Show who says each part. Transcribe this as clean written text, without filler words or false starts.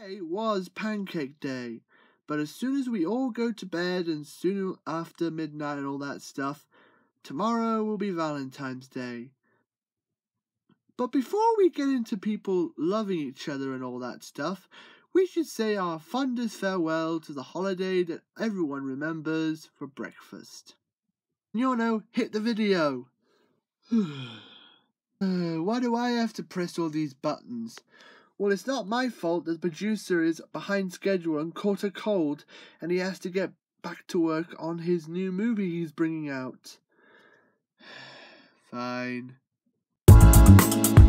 Speaker 1: Today was Pancake Day, but as soon as we all go to bed and soon after midnight and all that stuff, tomorrow will be Valentine's Day. But before we get into people loving each other and all that stuff, we should say our fondest farewell to the holiday that everyone remembers for breakfast. Nyono, hit the video! Why do I have to press all these buttons? Well, it's not my fault that the producer is behind schedule and caught a cold, and he has to get back to work on his new movie he's bringing out. Fine.